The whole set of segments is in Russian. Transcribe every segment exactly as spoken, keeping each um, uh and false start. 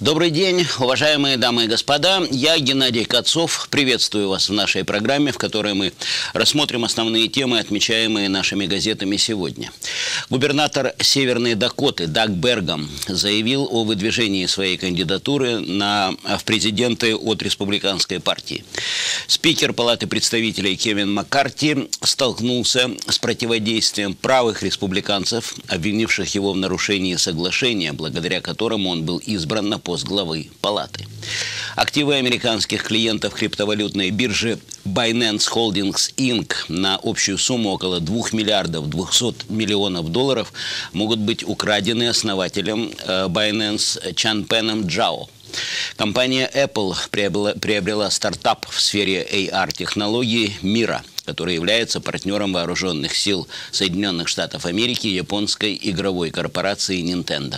Добрый день, уважаемые дамы и господа. Я Геннадий Кацов. Приветствую вас в нашей программе, в которой мы рассмотрим основные темы, отмечаемые нашими газетами сегодня. Губернатор Северной Дакоты Даг Бергам заявил о выдвижении своей кандидатуры на, в президенты от республиканской партии. Спикер Палаты представителей Кевин Маккарти столкнулся с противодействием правых республиканцев, обвинивших его в нарушении соглашения, благодаря которому он был избран на пост главы палаты. Активы американских клиентов криптовалютной биржи Binance Holdings инк на общую сумму около двух миллиардов двухсот миллионов долларов могут быть украдены основателем Binance Чанпеном Джао. Компания Apple приобрела, приобрела стартап в сфере эй ар-технологий Мира, который является партнером вооруженных сил Соединенных Штатов Америки и японской игровой корпорации Nintendo.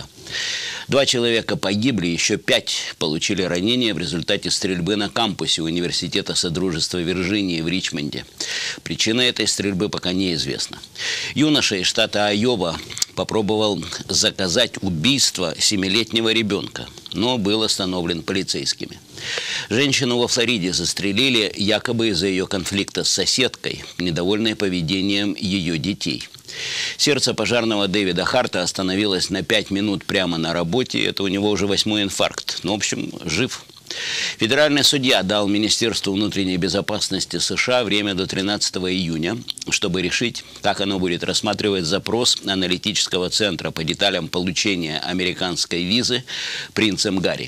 Два человека погибли, еще пять получили ранения в результате стрельбы на кампусе Университета Содружества Вирджинии в Ричмонде. Причина этой стрельбы пока неизвестна. Юноша из штата Айова попробовал заказать убийство семилетнего ребенка, но был остановлен полицейскими. Женщину во Флориде застрелили якобы из-за ее конфликта с соседкой, недовольной поведением ее детей. Сердце пожарного Дэвида Харта остановилось на пять минут прямо на работе. Это у него уже восьмой инфаркт. Ну, в общем, жив. Федеральный судья дал Министерству внутренней безопасности США время до тринадцатого июня, чтобы решить, как оно будет рассматривать запрос аналитического центра по деталям получения американской визы принцем Гарри.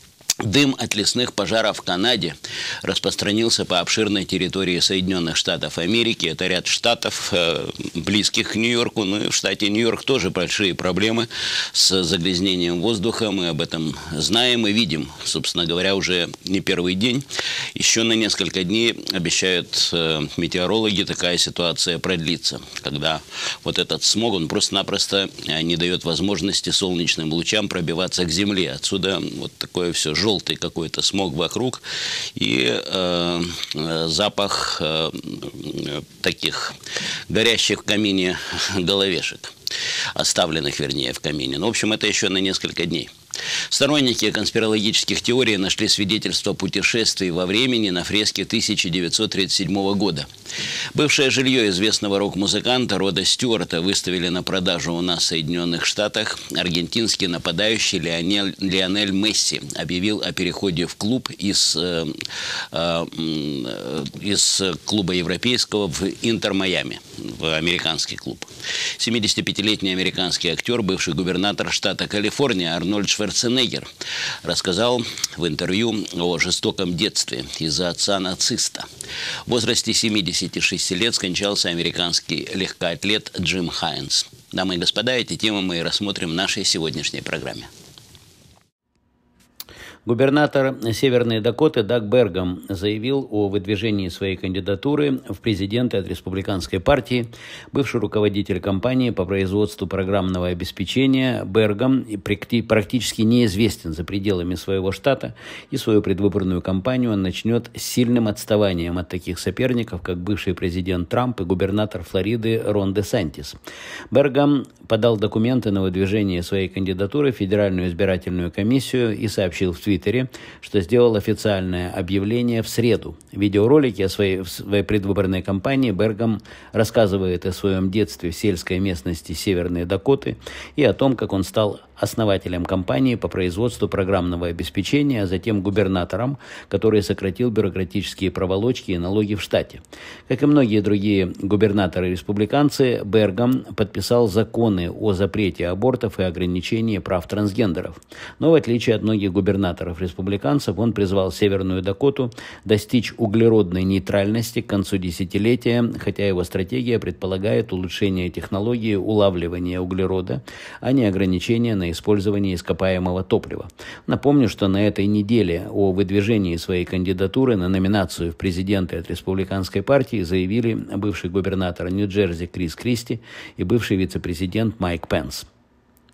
Дым от лесных пожаров в Канаде распространился по обширной территории Соединенных Штатов Америки. Это ряд штатов, э, близких к Нью-Йорку. Ну и в штате Нью-Йорк тоже большие проблемы с загрязнением воздуха. Мы об этом знаем и видим, собственно говоря, уже не первый день. Еще на несколько дней, обещают э, метеорологи, такая ситуация продлится, когда вот этот смог, он просто-напросто не дает возможности солнечным лучам пробиваться к земле. Отсюда вот такое все желтый какой-то смог вокруг и э, запах э, таких горящих в камине головешек, оставленных, вернее, в камине. Ну, в общем, это еще на несколько дней. Сторонники конспирологических теорий нашли свидетельства путешествий во времени на фреске тысяча девятьсот тридцать седьмого года. Бывшее жилье известного рок-музыканта Рода Стюарта выставили на продажу у нас в Соединенных Штатах. Аргентинский нападающий Лионель, Лионель Месси объявил о переходе в клуб из, э, э, из клуба европейского в Интер Майами, в американский клуб. семидесятипятилетний американский актер, бывший губернатор штата Калифорния Арнольд Шварценеггер рассказал в интервью о жестоком детстве из-за отца-нациста. В возрасте семидесяти шести лет скончался американский легкоатлет Джим Хайнс. Дамы и господа, эти темы мы рассмотрим в нашей сегодняшней программе. Губернатор Северной Дакоты Даг Бергам заявил о выдвижении своей кандидатуры в президенты от республиканской партии. Бывший руководитель компании по производству программного обеспечения Бергам практически неизвестен за пределами своего штата, и свою предвыборную кампанию он начнет с сильным отставанием от таких соперников, как бывший президент Трамп и губернатор Флориды Рон Де Сантис. Бергам подал документы на выдвижение своей кандидатуры в Федеральную избирательную комиссию и сообщил в Твиттере, что сделал официальное объявление в среду. В видеоролике о своей, в своей предвыборной кампании Бергам рассказывает о своем детстве в сельской местности Северной Дакоты и о том, как он стал основателем компании по производству программного обеспечения, а затем губернатором, который сократил бюрократические проволочки и налоги в штате. Как и многие другие губернаторы-республиканцы, Бергам подписал законы о запрете абортов и ограничении прав трансгендеров. Но в отличие от многих губернаторов-республиканцев, он призвал Северную Дакоту достичь углеродной нейтральности к концу десятилетия, хотя его стратегия предполагает улучшение технологии улавливания углерода, а не ограничения на использование ископаемого топлива. Напомню, что на этой неделе о выдвижении своей кандидатуры на номинацию в президенты от республиканской партии заявили бывший губернатор Нью-Джерси Крис Кристи и бывший вице-президент Майк Пенс.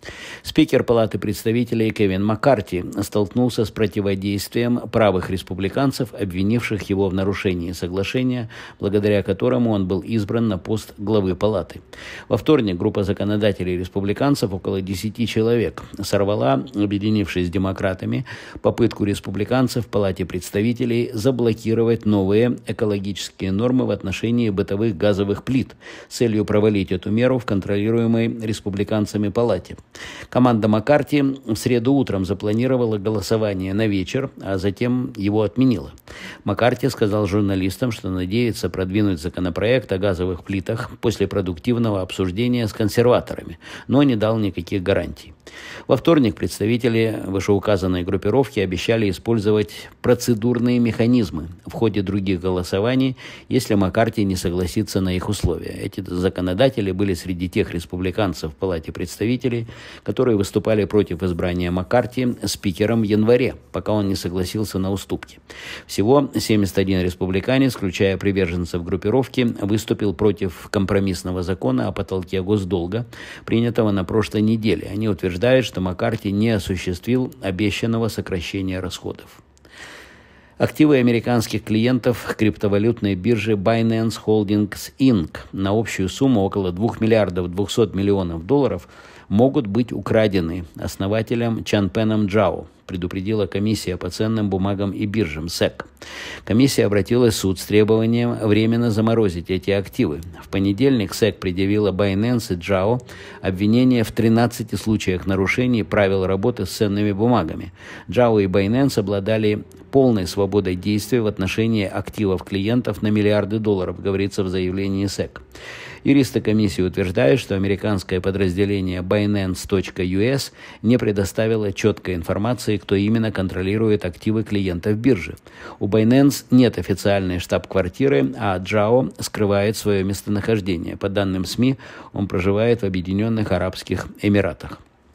Спикер Палаты представителей Кевин Маккарти столкнулся с противодействием правых республиканцев, обвинивших его в нарушении соглашения, благодаря которому он был избран на пост главы Палаты. Во вторник группа законодателей республиканцев, около десяти человек, сорвала, объединившись с демократами, попытку республиканцев в Палате представителей заблокировать новые экологические нормы в отношении бытовых газовых плит с целью провалить эту меру в контролируемой республиканцами Палате. Команда Маккарти в среду утром запланировала голосование на вечер, а затем его отменила. Маккарти сказал журналистам, что надеется продвинуть законопроект о газовых плитах после продуктивного обсуждения с консерваторами, но не дал никаких гарантий. Во вторник представители вышеуказанной группировки обещали использовать процедурные механизмы в ходе других голосований, если Маккарти не согласится на их условия. Эти законодатели были среди тех республиканцев в Палате представителей, которые выступали против избрания Маккарти спикером в январе, пока он не согласился на уступки. Всего семьдесят один республиканец, включая приверженцев группировки, выступил против компромиссного закона о потолке госдолга, принятого на прошлой неделе. Они утверждают, что Маккарти не осуществил обещанного сокращения расходов. Активы американских клиентов криптовалютной биржи Binance Holdings инкорпорейтед на общую сумму около двух миллиардов двухсот миллионов долларов могут быть украдены основателем Чанпеном Джао, предупредила комиссия по ценным бумагам и биржам сек. Комиссия обратилась в суд с требованием временно заморозить эти активы. В понедельник сек предъявила Binance и Джао обвинение в тринадцати случаях нарушений правил работы с ценными бумагами. Джао и Binance обладали полной свободой действий в отношении активов клиентов на миллиарды долларов, говорится в заявлении сек. Юристы комиссии утверждают, что американское подразделение Binance точка ю эс не предоставило четкой информации, кто именно контролирует активы клиентов биржи. У Binance нет официальной штаб-квартиры, а Джао скрывает свое местонахождение. По данным СМИ, он проживает в Объединенных Арабских Эмиратах.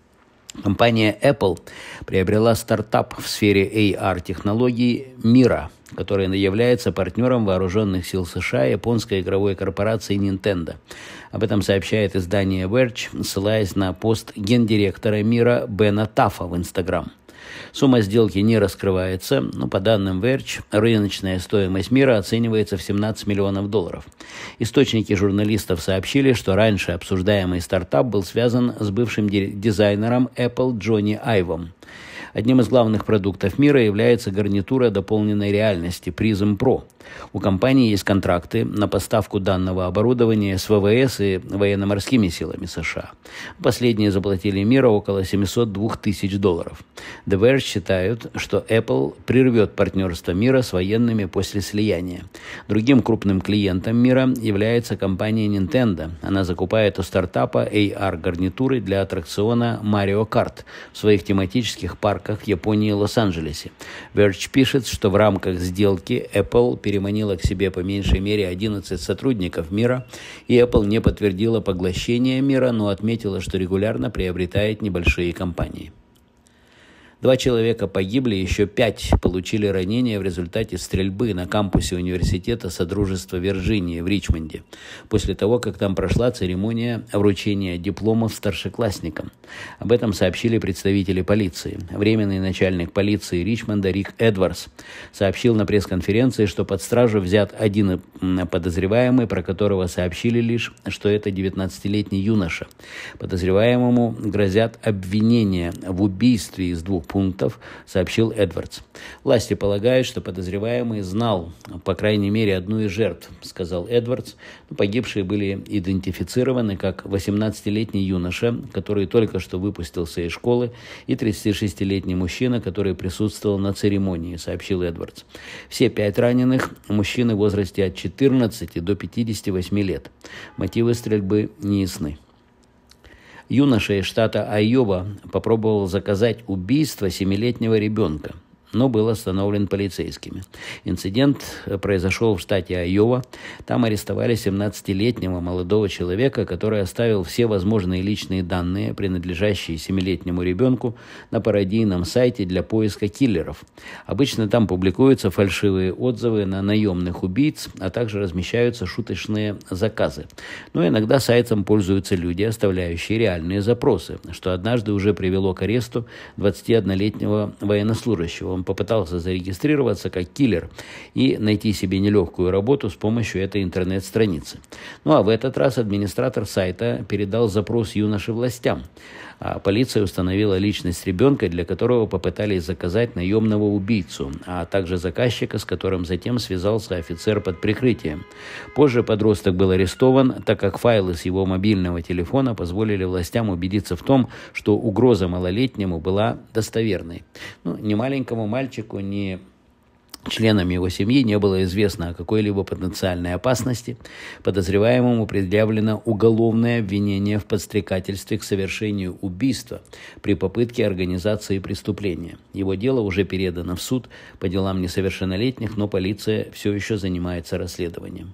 Компания Apple приобрела стартап в сфере эй ар-технологий Mira, который является партнером вооруженных сил США и японской игровой корпорации Nintendo. Об этом сообщает издание Verge, ссылаясь на пост гендиректора Mira Бена Таффа в Instagram. Сумма сделки не раскрывается, но по данным Verge, рыночная стоимость Mira оценивается в семнадцать миллионов долларов. Источники журналистов сообщили, что раньше обсуждаемый стартап был связан с бывшим дизайнером Apple Джонни Айвом. Одним из главных продуктов Mira является гарнитура дополненной реальности Prism Pro. У компании есть контракты на поставку данного оборудования с вэ вэ эс и военно-морскими силами США. Последние заплатили Mira около семьсот двух тысяч долларов. The Verge считают, что Apple прервет партнерство Mira с военными после слияния. Другим крупным клиентом Mira является компания Nintendo. Она закупает у стартапа эй ар-гарнитуры для аттракциона Mario Kart в своих тематических парках в Японии и Лос-Анджелесе. Verge пишет, что в рамках сделки Apple переманила к себе по меньшей мере одиннадцать сотрудников Mira, и Apple не подтвердила поглощение Mira, но отметила, что регулярно приобретает небольшие компании. Два человека погибли, еще пять получили ранения в результате стрельбы на кампусе университета Содружества Вирджинии в Ричмонде, после того, как там прошла церемония вручения дипломов старшеклассникам. Об этом сообщили представители полиции. Временный начальник полиции Ричмонда Рик Эдвардс сообщил на пресс-конференции, что под стражу взят один подозреваемый, про которого сообщили лишь, что это девятнадцатилетний юноша. Подозреваемому грозят обвинения в убийстве из двух пунктов, сообщил Эдвардс. Власти полагают, что подозреваемый знал, по крайней мере, одну из жертв, сказал Эдвардс. Погибшие были идентифицированы как восемнадцатилетний юноша, который только что выпустился из школы, и тридцатишестилетний мужчина, который присутствовал на церемонии, сообщил Эдвардс. Все пять раненых – мужчины в возрасте от четырнадцати до пятидесяти восьми лет. Мотивы стрельбы не ясны. Юноша из штата Айова попробовал заказать убийство семилетнего ребенка. но был остановлен полицейскими. Инцидент произошел в штате Айова. Там арестовали семнадцатилетнего молодого человека, который оставил все возможные личные данные, принадлежащие семилетнему ребенку, на пародийном сайте для поиска киллеров. Обычно там публикуются фальшивые отзывы на наемных убийц, а также размещаются шуточные заказы. Но иногда сайтом пользуются люди, оставляющие реальные запросы, что однажды уже привело к аресту двадцатиоднолетнего военнослужащего. Он попытался зарегистрироваться как киллер и найти себе нелегкую работу с помощью этой интернет-страницы. Ну а в этот раз администратор сайта передал запрос юноше властям. А полиция установила личность ребенка, для которого попытались заказать наемного убийцу, а также заказчика, с которым затем связался офицер под прикрытием. Позже подросток был арестован, так как файлы с его мобильного телефона позволили властям убедиться в том, что угроза малолетнему была достоверной. Ну, ни маленькому мальчику, ни членам его семьи не было известно о какой-либо потенциальной опасности. Подозреваемому предъявлено уголовное обвинение в подстрекательстве к совершению убийства при попытке организации преступления. Его дело уже передано в суд по делам несовершеннолетних, но полиция все еще занимается расследованием.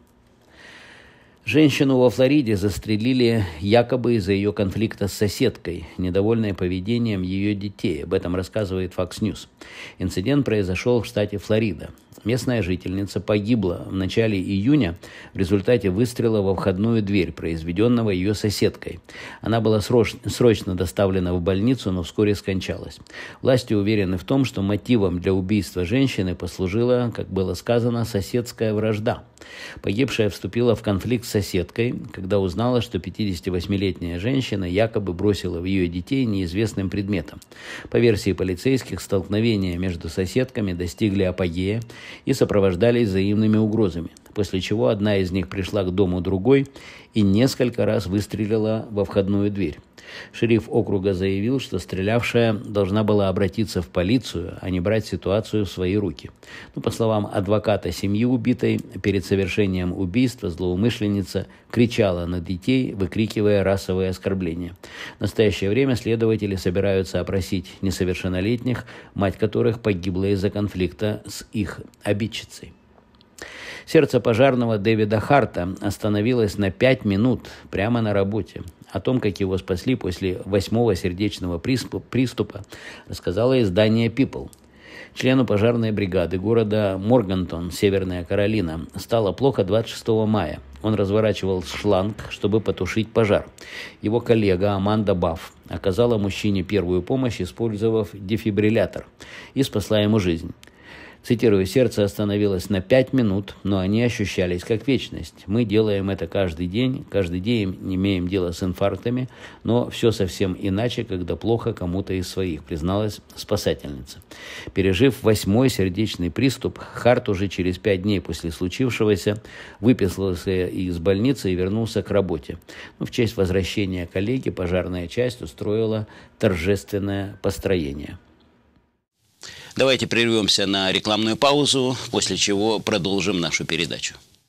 Женщину во Флориде застрелили якобы из-за ее конфликта с соседкой, недовольной поведением ее детей. Об этом рассказывает Fox News. Инцидент произошел в штате Флорида. Местная жительница погибла в начале июня в результате выстрела во входную дверь, произведенного ее соседкой. Она была срочно доставлена в больницу, но вскоре скончалась. Власти уверены в том, что мотивом для убийства женщины послужила, как было сказано, соседская вражда. Погибшая вступила в конфликт с соседкой, когда узнала, что пятидесятивосьмилетняя женщина якобы бросила в ее детей неизвестным предметом. По версии полицейских, столкновения между соседками достигли апогея и сопровождались взаимными угрозами, после чего одна из них пришла к дому другой и несколько раз выстрелила во входную дверь. Шериф округа заявил, что стрелявшая должна была обратиться в полицию, а не брать ситуацию в свои руки. Ну, по словам адвоката семьи убитой, перед совершением убийства злоумышленница кричала на детей, выкрикивая расовые оскорбления. В настоящее время следователи собираются опросить несовершеннолетних, мать которых погибла из-за конфликта с их обидчицей. Сердце пожарного Дэвида Харта остановилось на пять минут прямо на работе. О том, как его спасли после восьмого сердечного приступа, рассказало издание People. Члену пожарной бригады города Моргантон, Северная Каролина, стало плохо двадцать шестого мая. Он разворачивал шланг, чтобы потушить пожар. Его коллега Аманда Бафф оказала мужчине первую помощь, использовав дефибриллятор, и спасла ему жизнь. Цитирую: «Сердце остановилось на пять минут, но они ощущались как вечность. Мы делаем это каждый день, каждый день имеем дело с инфарктами, но все совсем иначе, когда плохо кому-то из своих», призналась спасательница. Пережив восьмой сердечный приступ, Харт уже через пять дней после случившегося выписался из больницы и вернулся к работе. Но в честь возвращения коллеги пожарная часть устроила торжественное построение. Давайте прервемся на рекламную паузу, после чего продолжим нашу передачу.